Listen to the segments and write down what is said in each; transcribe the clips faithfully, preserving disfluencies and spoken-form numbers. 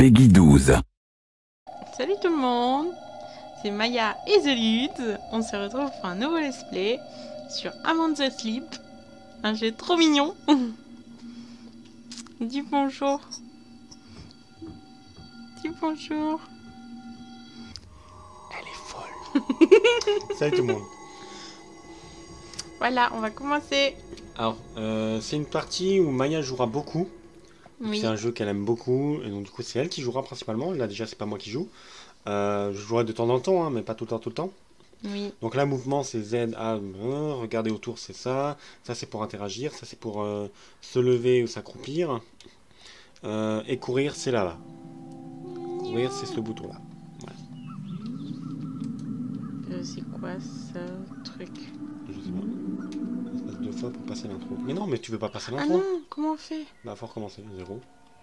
Peggy douze. Salut tout le monde, c'est Maya et The Lud. On se retrouve pour un nouveau let's play sur Among the Sleep. Un jeu trop mignon. Dis bonjour. Dis bonjour. Elle est folle. Salut tout le monde. Voilà, on va commencer. Alors, euh, c'est une partie où Maya jouera beaucoup. Oui. C'est un jeu qu'elle aime beaucoup, et donc du coup c'est elle qui jouera principalement. Là déjà c'est pas moi qui joue. Euh, je jouerai de temps en temps, hein, mais pas tout le temps, tout le temps. Oui. Donc là, mouvement c'est Z, A, euh, regarder autour c'est ça. Ça c'est pour interagir, ça c'est pour euh, se lever ou s'accroupir. Euh, et courir c'est là, là. Courir c'est ce bouton là. Ouais. Euh, c'est quoi ce truc? Je sais pas. Ça se passe deux fois pour passer l'intro. Mais non, mais tu veux pas passer Ah l'intro? non, comment on fait? Bah faut recommencer, zéro.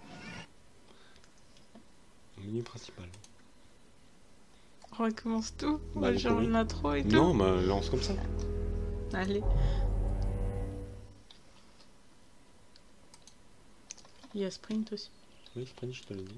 Menu principal. On recommence tout. On Bah, va du coup, changer oui. l'intro et tout. Non, bah lance comme ça. Allez. Il y a sprint aussi. Oui, Sprint, je te l'ai dit.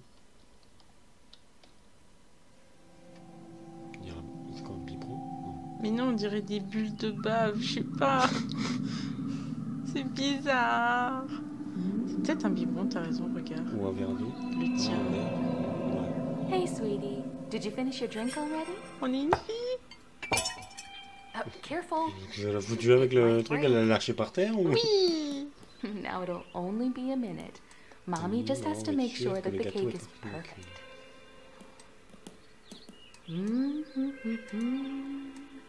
Il y a c'est quoi, un biberon? Non. Mais non, on dirait des bulles de bave, je sais pas. C'est bizarre. C'est peut-être un biberon, t'as raison, regarde. Ou un verre d'eau. Le tien. Un verre. Ouais. Hey, sweetie. Did you finish your drink already? On est une fille. Oh, careful. Tu l'as foutu avec le truc, elle l'a lâché par terre ou... Oui. Now it'll only be a minute. Mommy just has to Non, make mais sûr sure que that le the gâteau cake est is un peu perfect. Mm-hmm.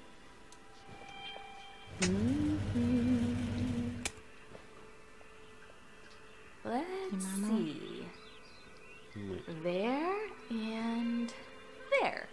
Let's see. Ouais. There and there.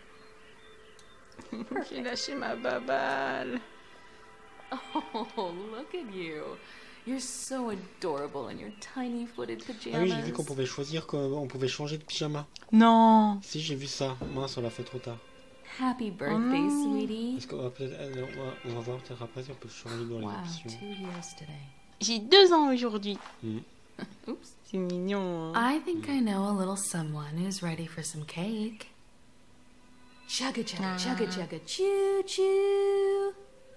J'ai lâché ma babale. Oh, look at you. You're so adorable in your tiny footed Ah pajamas. oui, j'ai vu qu'on pouvait choisir, qu'on pouvait changer de pyjama. Non. Si, j'ai vu ça. Mince, on l'a fait trop tard. Happy birthday, Mm. sweetie. Est-ce qu'on va peut-être... euh, On va, on va voir peut-être après si on peut changer dans les Wow, options. two years today. J'ai deux ans aujourd'hui. Mm. Oops. C'est mignon. Hein. I think I know a little someone who's ready for some cake. Chugga chugga chugga chugga choo choo.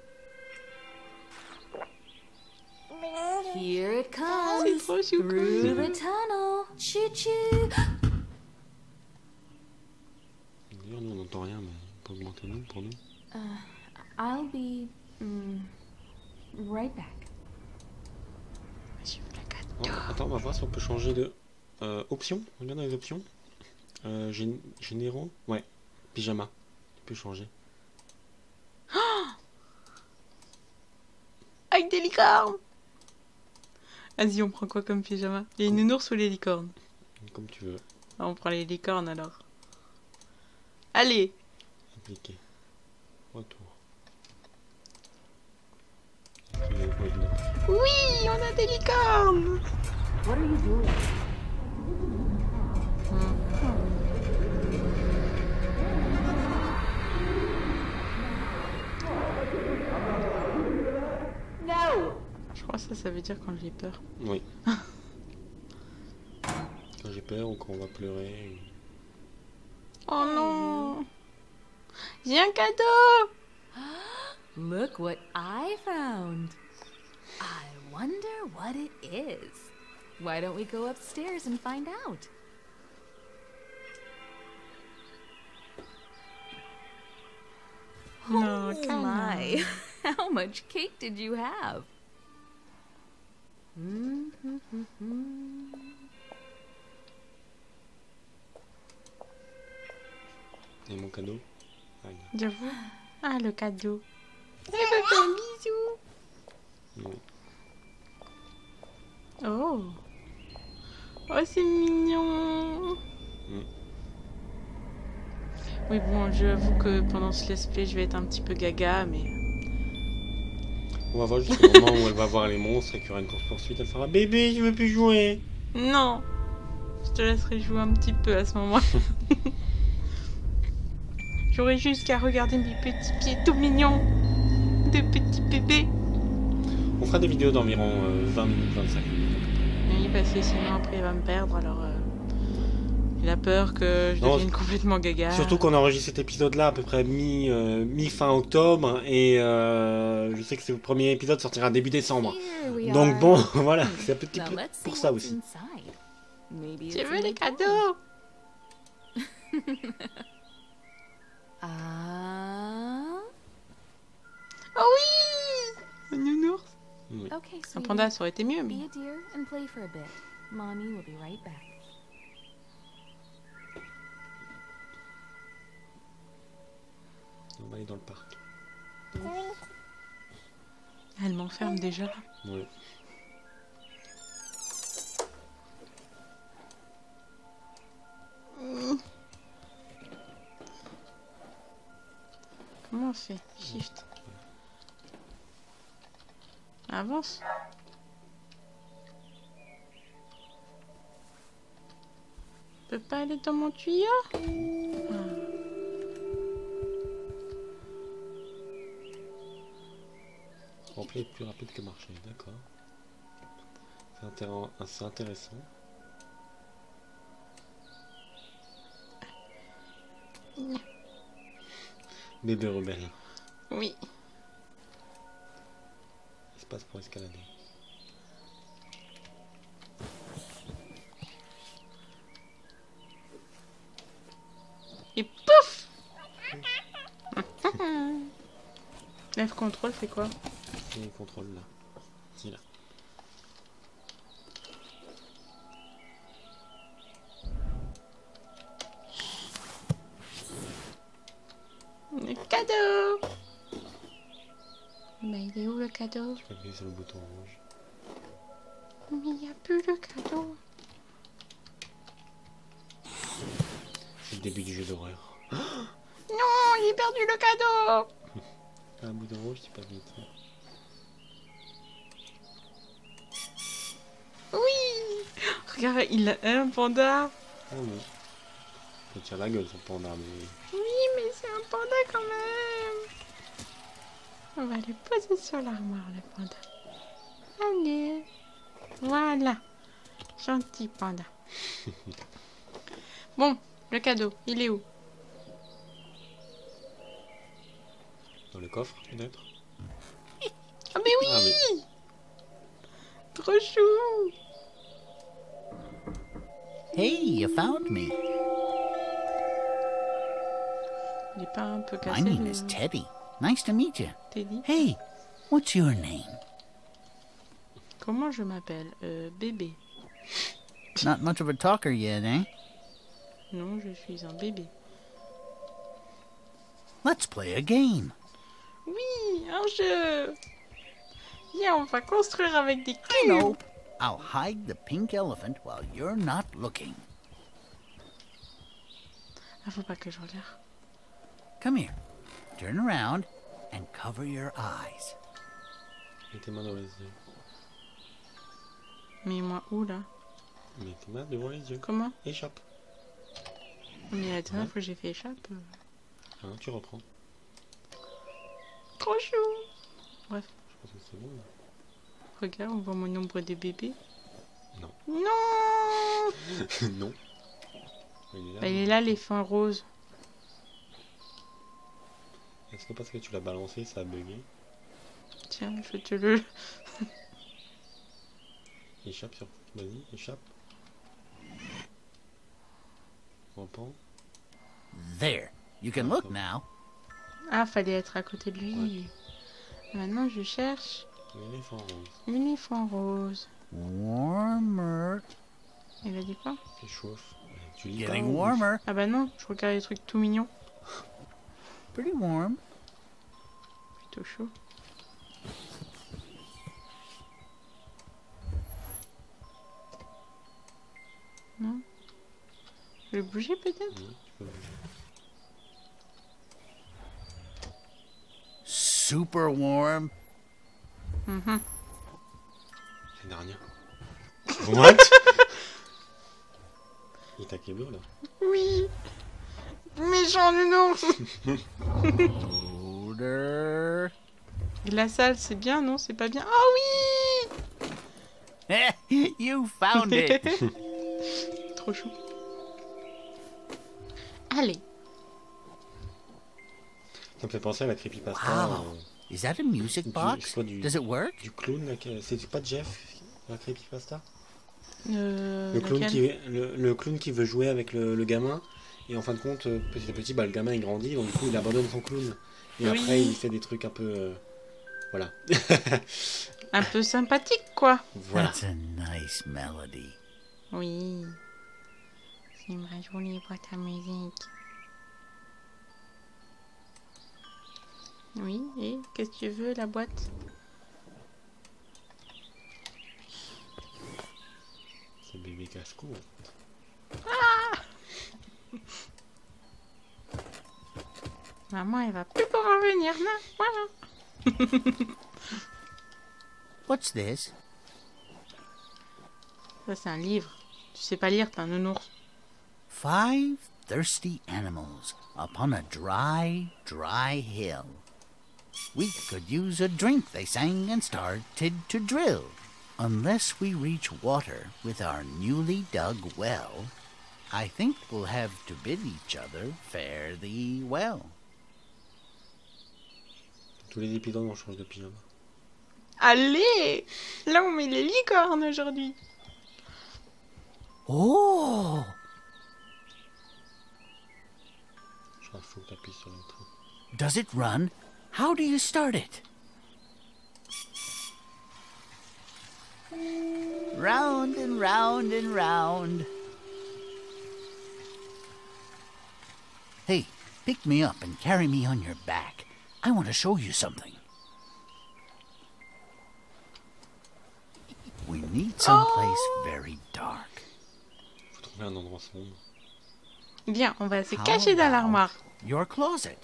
Here it comes C'est trop chou. through the tunnel. Choo choo. D'ailleurs, nous on n'entend rien, mais on peut augmenter nous pour nous. Uh, I'll be mm, right back. J'ai vu la carte. Oh, attends, on va voir si on peut changer de... Euh, options. Regarde dans les options. Euh, gén- généraux. Ouais. Pyjama. Tu peux changer. Avec des licornes. Vas-y, on prend quoi comme pyjama? Les nounours ou les licornes? Comme tu veux. Ah, on prend les licornes alors. Allez. Appliquer. Retour. Appliquer, ouais, non. Oui, on a des licornes. What are you doing? No. Je crois que ça, ça veut dire quand j'ai peur. Oui. Quand j'ai peur ou quand on va pleurer. Oh non. J'ai un cadeau. Look what I found. I wonder what it is. Why don't we go upstairs and find out? Non, Oh calme. my. How much cake did you have? Et mon cadeau. Ah, regarde. J'avoue. Ah, le cadeau. Elle m'a fait un bisou. Oui. Oh. Oh, c'est mignon. Mm. Oui, bon, j'avoue que pendant ce let's play, je vais être un petit peu gaga, mais... On va voir jusqu'au moment où elle va voir les monstres et qu'il y aura une course-poursuite. Elle fera bébé, je veux plus jouer. Non. Je te laisserai jouer un petit peu à ce moment. J'aurais juste qu'à regarder mes petits pieds tout mignons. De petits bébés. On fera des vidéos d'environ euh, vingt minutes, vingt-cinq minutes. Oui, parce que sinon après il va me perdre, alors... Euh... Il a peur que je Non, devienne complètement gaga. Surtout qu'on enregistre cet épisode-là à peu près mi, euh, mi-fin octobre et euh, je sais que ce premier épisode sortira début décembre. Here we Donc are. bon, voilà, c'est un petit Now peu let's see pour ça what's aussi. inside. Maybe Tu it's veux a les new cadeaux? Ah. Oh oui! Un nounours. Oui. Okay, Un sweetie. panda, ça aurait été mieux. Be Mais... a dear and play for a bit. Mommy will be right back. On va aller dans le parc. Elle m'enferme déjà. Oui. Mmh. Comment on fait? Shift. Avance. Je peux pas aller dans mon tuyau? Ah. Remplir est plus rapide que marcher, d'accord. C'est intér- c'est intéressant. Bébé rebelle. Oui. Espace pour escalader. Et pouf! F contrôle, c'est quoi? Et le contrôle là. Si là. Le cadeau! Mais il est où le cadeau? Tu peux appuyer sur le bouton rouge. Mais il n'y a plus le cadeau. C'est le début du jeu d'horreur. Non, j'ai perdu le cadeau! Un bouton rouge, c'est pas vite. Oui! Regarde, il a un panda. Ah oui. Il tire la gueule son panda, mais... Oui, mais c'est un panda quand même. On va le poser sur l'armoire, le panda. Allez. Voilà. Gentil panda. Bon, le cadeau, il est où? Dans le coffre, peut-être? Ah mais oui! Ah oui. Trop chou! Hey, you found me. Il est pas un peu cassé, My name le is Teddy. Nice to meet you. Teddy? Hey, what's your name? Comment je m'appelle? Euh, bébé. Not much of a talker yet, eh? Non, je suis un bébé. Let's play a game. Oui, un jeu! Viens, on va construire avec des cubes! Nope. I'll hide the pink elephant while you're not looking. Ah, faut pas que je regarde. Come here. Turn around and cover your eyes. Mets tes mains dans les yeux. Mais moi, où là? Mets tes mains devant les yeux. Comment? Échappe. Mais la dernière Ouais. fois que j'ai fait échappe. euh, Hein, tu reprends. Trop chou! Bref, Je pense que c'est bon. Là. regarde, on voit mon nombre de bébés. Non. Non! Non. Il est là. Bah, il est là, les fins roses. Est-ce que parce que tu l'as balancé, ça a bugué? Tiens, je te le... Échappe sur... Vas-y, échappe. Reprends. There. You can look now. Ah, fallait être à côté de lui. Maintenant, je cherche L'éléphant rose. l'éléphant rose. Warmer. Il a dit quoi? Il chauffe. Tu lis pas Getting ou- warmer. Ah bah non, je regarde les trucs tout mignons. Pretty warm. Plutôt chaud. Non? Je vais bouger peut-être? Oui, tu peux bouger. Super warm. Mhm. Ça n'a rien. What? Il t'a câblé là? Oui! Méchant nounours! Odor. Glacial, c'est bien, non? C'est pas bien? Ah oui! You found it. Trop chou. Allez. Ça me fait penser à la creepypasta. Wow. euh, Is that a music du- box? je sais pas, du- Does it work? Du clown, là, que- c'est pas Jeff, la creepypasta? Euh, Le clown, lequel qui, le, le clown qui veut jouer avec le, le gamin, et en fin de compte, euh, petit à petit, bah, le gamin il grandit, donc du coup il abandonne son clown. Et Oui. après il fait des trucs un peu... euh, voilà. Un peu sympathique, quoi. Voilà. That's a nice melody. Oui. C'est une vraie jolie boîte à musique. Oui, et qu'est-ce que tu veux, la boîte? C'est bébé casse-cou. Maman, elle va plus pouvoir venir, là. Voilà. What's this? Ça, c'est un livre. Tu sais pas lire, t'es un nounours. Five thirsty animals upon a dry, dry hill. We could use a drink, they sang, and started to drill. Unless we reach water with our newly dug well, I think we'll have to bid each other fare thee well. Tous les épisodes on change de pyjama. Allez! Là, on met les licornes aujourd'hui. Oh! Je crois qu'il faut que t'appuies sur le truc. Does it run? How do you start it? Round and round and round. Hey, pick me up and carry me on your back. I want to show you something. We need someplace very dark. Faut trouver un endroit sombre. Viens, on va se How cacher dans about l'armoire. Your closet.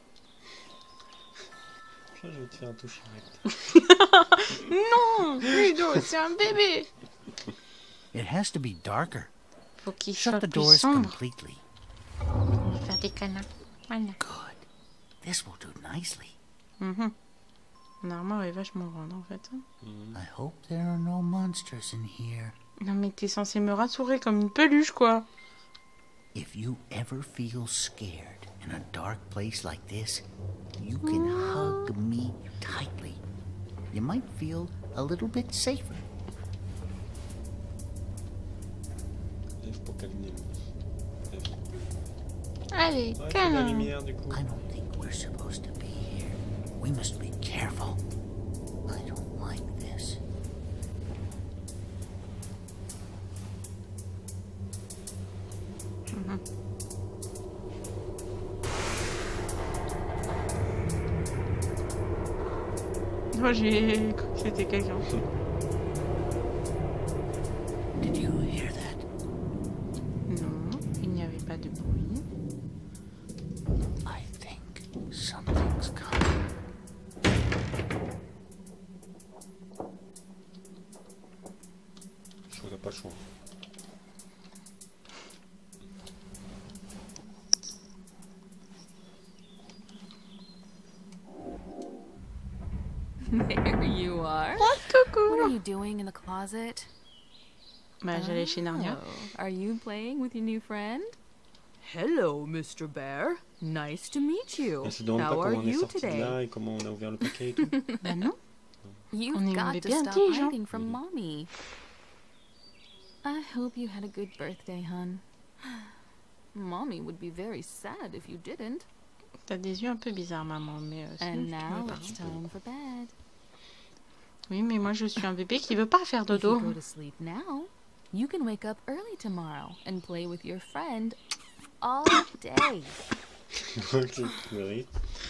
Je vais te faire un toucher direct. Non, Ludo, c'est un bébé. It has to be darker. Faut qu'il Shut soit the plus doors sombre. completely. On va faire des câlins. Voilà. Good. This will do nicely. Mhm. L'armoire est vachement grande, en fait. hein. I hope there are no monsters in here. Non, mais t'es censé me rassurer comme une peluche, quoi. If you ever feel scared in a dark place like this, you can hug me tightly. You might feel a little bit safer. Lève pour câliner. Allez, Ouais, c'est la câlin. lumière du coup. I don't think we're supposed to be here. We must be careful. I don't like this. Moi, j'ai cru que c'était quelqu'un. Did you hear that? Non, il n'y avait pas de bruit. I think something's coming. Je crois qu'il n'y a pas le choix. There you are. Oh, coucou. What are you doing in the closet? Bah, j'allais chez Narnia. Oh, are you playing with your new friend? Hello, Mister Bear. Nice to meet you. On se demande pas How are comment on est you sorti de today? là et comment on a ouvert le paquet et tout. Bah non. You've On est got bébé to stop intelligent. hiding from mommy. I hope you had a good birthday, hon. Mommy would be very sad if you didn't. T'as des yeux un peu bizarres, maman, mais euh, sinon, And tu now peux it's pas. time for bed. Oui, mais moi, je suis un bébé qui veut pas faire If you dodo. go to sleep now, you can wake up early tomorrow and play with your friend all day. Ok, oui.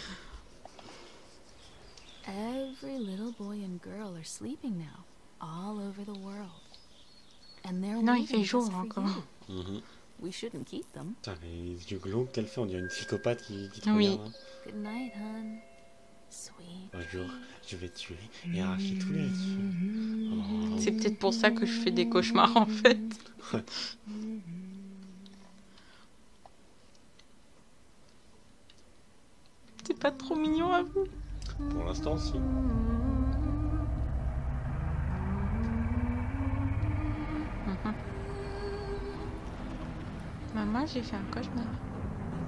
Every little boy and girl are sleeping now, all over the world. And they're Non, il waiting fait jour just for encore. you. Mhm. We shouldn't keep them. Putain, les yeux glauques qu'elle fait, on dirait une psychopathe qui, qui te Oui. regarde. hein. Good night, hon. Sweet. Un jour, je vais tuer et arracher tous les yeux. Oh. C'est peut-être pour ça que je fais des cauchemars, en fait. Ouais. C'est pas trop mignon à vous. Pour l'instant, si. Maman, j'ai fait un cauchemar.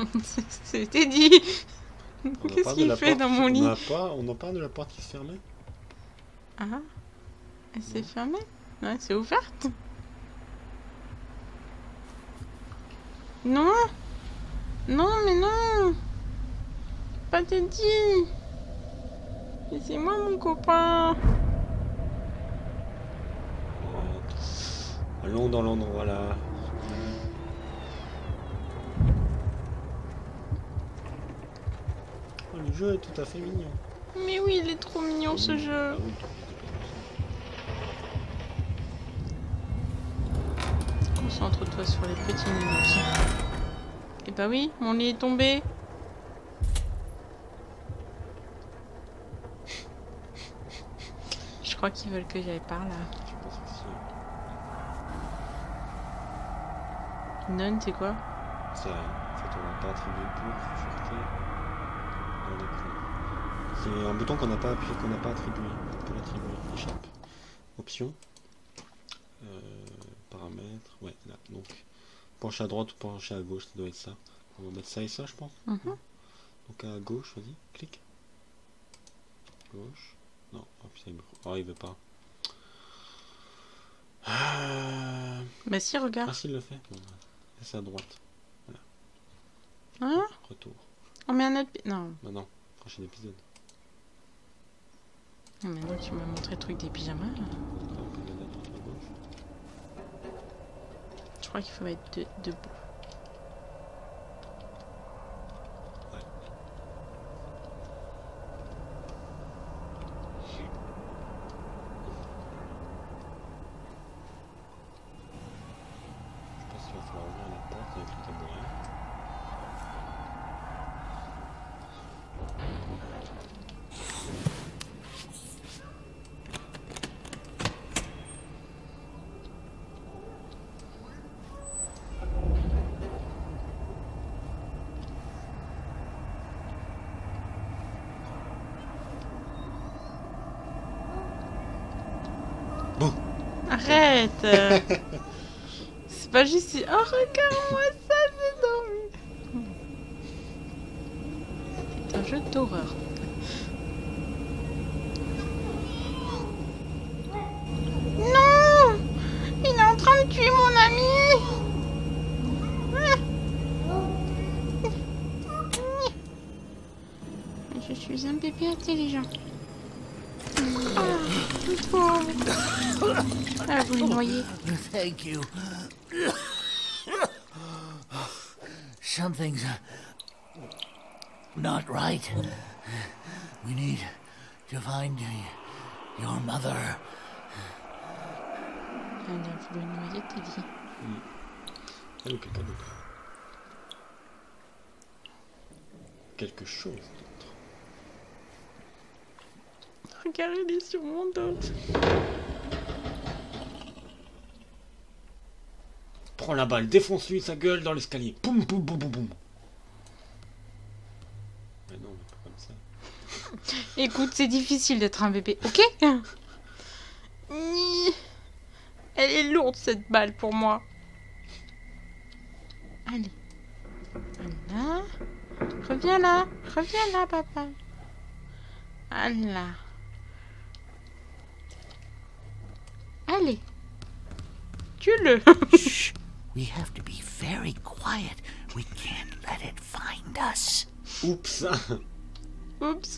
C'était dit. On en Qu'est-ce parle de qu'il la fait porte dans qui- mon lit? On en pas, on en parle de la porte qui se fermait. Ah, elle s'est fermée? Ouais, c'est ouverte. Non. Non, mais non. Pas Teddy. Laissez-moi mon copain. Allons dans l'endroit là. Oh, le jeu est tout à fait mignon. Mais oui, il est trop mignon ce jeu. Ah oui. Concentre-toi sur les petits minutes. Et bah oui, mon lit est tombé. Je crois qu'ils veulent que j'aille par là. Je pense aussi. Non, c'est quoi? Ça, en fait, on n'a pas attribué pour sûreté dans l'écran. C'est un bouton qu'on n'a pas appuyé, qu'on n'a pas attribué. On peut l'attribuer. Échappe. Option. Euh, paramètres. Ouais, là. Donc, pencher à droite ou pencher à gauche, ça doit être ça. On va mettre ça et ça, je pense. Mhm. Donc à gauche, vas-y, clique. Gauche. Non, oh putain, il, me... oh, il veut pas. Ah, Bah si, regarde. ah s'il le fait. Bon, bah, c'est à droite. Hein? Retour. On met un autre... pi- Non. Maintenant, prochain épisode. Ah, Maintenant, tu m'as montré le truc des pyjamas. là. Ah, on peut mettre à droite, à gauche. Je crois qu'il faut être de- debout. Je pense qu'il va falloir ouvrir la porte avec le tabouret. Bon, Arrête. euh. C'est pas juste... si- Oh, regarde-moi ça, j'ai dormi. C'est un jeu d'horreur. Non! Il est en train de tuer mon ami! Je suis un bébé intelligent. Ah, le pauvre. Ah, vous le noyez. Thank you. Something's not right. We need to find your mother. Elle a voulu noyer, t'es dit. elle ou quelqu'un d'autre. Quelque chose d'autre. Regarde, il est sur mon dos. Prends la balle, défonce-lui sa gueule dans l'escalier. Poum, poum, poum, poum, poum. Mais non, mais pas comme ça. Écoute, c'est difficile d'être un bébé, ok? Ni- Elle est lourde cette balle pour moi. Allez. Voilà. Reviens là. Reviens là, papa. Voilà. Allez. Tue-le. Shh. We have to be very quiet. We can't let it find us. Oups. Oups.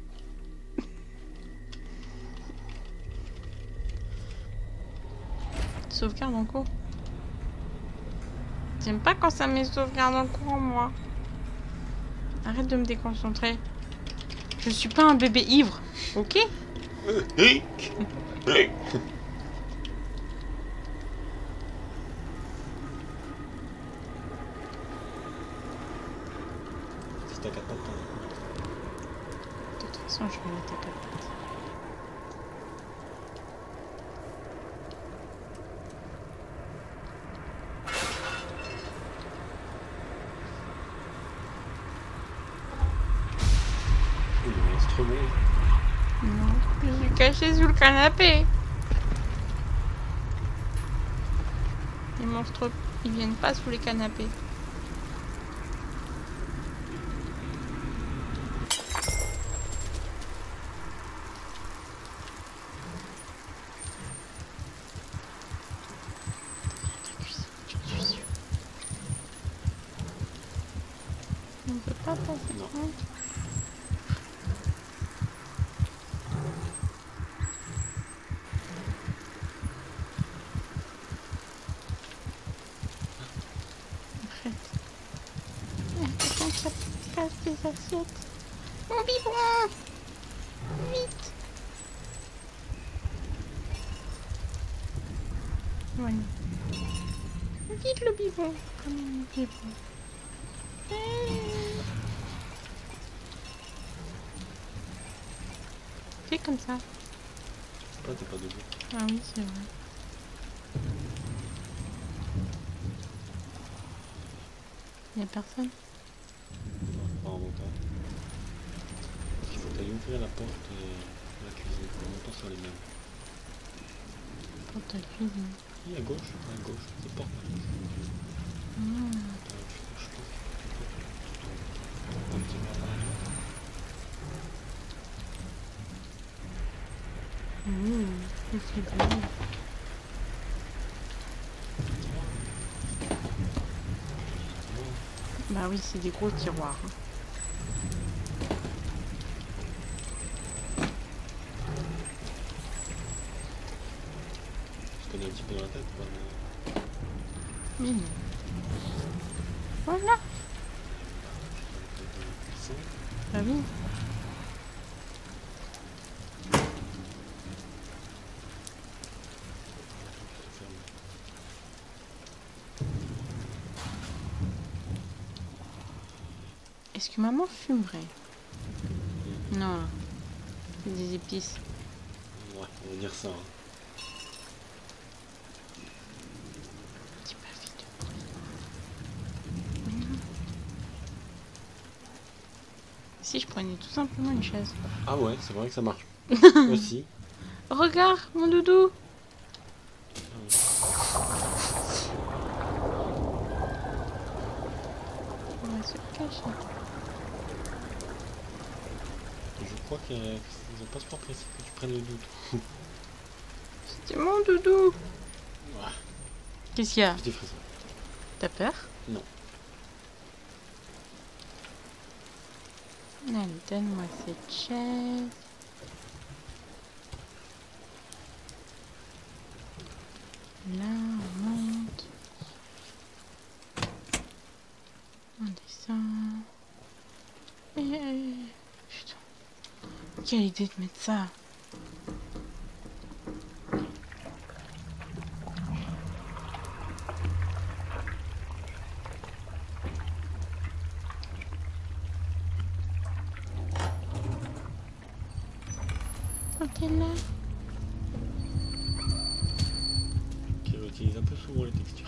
Sauvegarde en cours. J'aime pas quand ça met sauvegarde en cours, moi. Arrête de me déconcentrer. Je suis pas un bébé ivre, ok? C'est ta capote. De toute façon, je vais mettre ta capote. Il est trop bon. Non, je suis cachée sous le canapé. Les monstres, ils viennent pas sous les canapés. On peut pas passer. Non. Hein. Arrête. Attends, ça casse des assiettes. Mon biberon! Vite! Voilà. Vite le biberon. Comme le biberon. Fais comme ça. Je sais pas, t'es pas debout. Ah oui, c'est vrai. Y'a personne? Non, apparemment pas. Il faut aller ouvrir la porte de la cuisine. En même temps, sur les mêmes. Pour ta cuisine. Oui, à gauche, à gauche. C'est porte. Mmh. Attends, je sais pas. Un petit peu là. Mmh. C'est bon. Bah oui, c'est des gros tiroirs. Hein. Je connais un petit peu dans la tête, quoi. Mais... Mais non. Voilà. Bah oui. Est-ce que maman fumerait? Non. C'est des épices. Ouais, on va dire ça. Hein. Dis pas vite. Mmh. Si je prenais tout simplement une chaise. Ah ouais, c'est vrai que ça marche. Aussi. Regarde, mon doudou. On va se cacher. Je crois qu'il y a un passeport précis que tu prennes le doute. C'était mon doudou. Ouais. Qu'est-ce qu'il y a? Petit frisson. T'as peur? Non. Allez, donne-moi cette chaise. Là, on monte. On descend. Et... Putain. Quelle idée de mettre ça. Ok, là. Qui utilise un peu souvent les textures.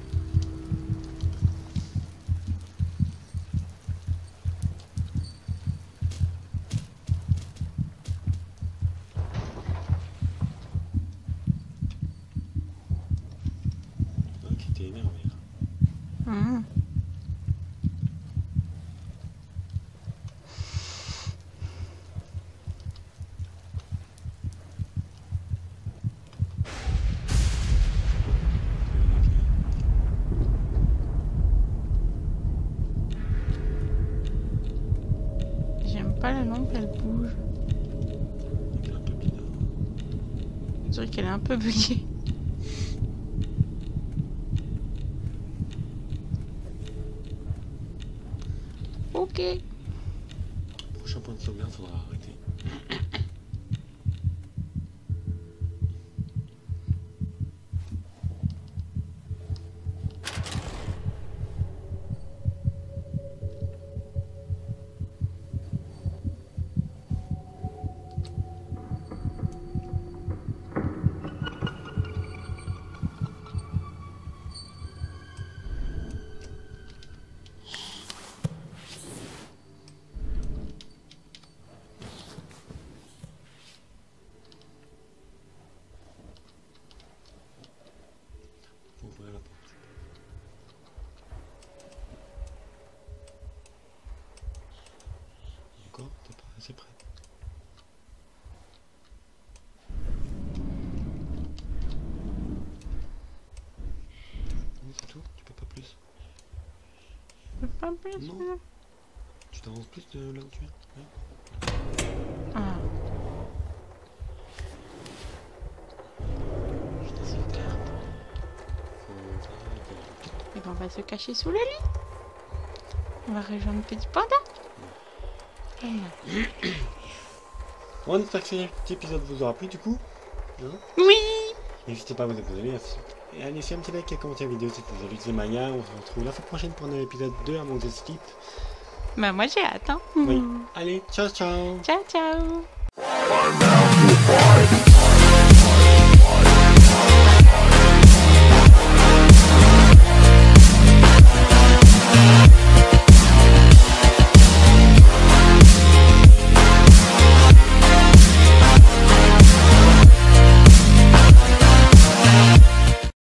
Un qui était énervé. Mmh. J'aime pas la lampe, elle bouge. C'est un peu bizarre. Je dirais qu'elle est un peu buggée. Ok. Prochain point de sauvegarde, faudra arrêter. Faut ouvrir la porte. Encore? T'es pas assez près. Non, c'est tout? Tu peux pas plus? Je peux pas plus. Non. là. Tu t'avances plus de là où tu es? Ouais. Ah. Je te sauvegarde. Et ben on va se cacher sous le lit. On va rejoindre Petit Panda. Voilà. On espère que cet épisode vous aura plu du coup. Hein, Oui. n'hésitez pas à vous abonner et à laisser un petit like et à commenter la vidéo. C'était Zolix Maya. On se retrouve la fois prochaine pour un nouvel épisode deux à mon skip. Bah moi j'ai hâte hein. Oui. Allez, ciao ciao. Ciao ciao. I'm out to fight.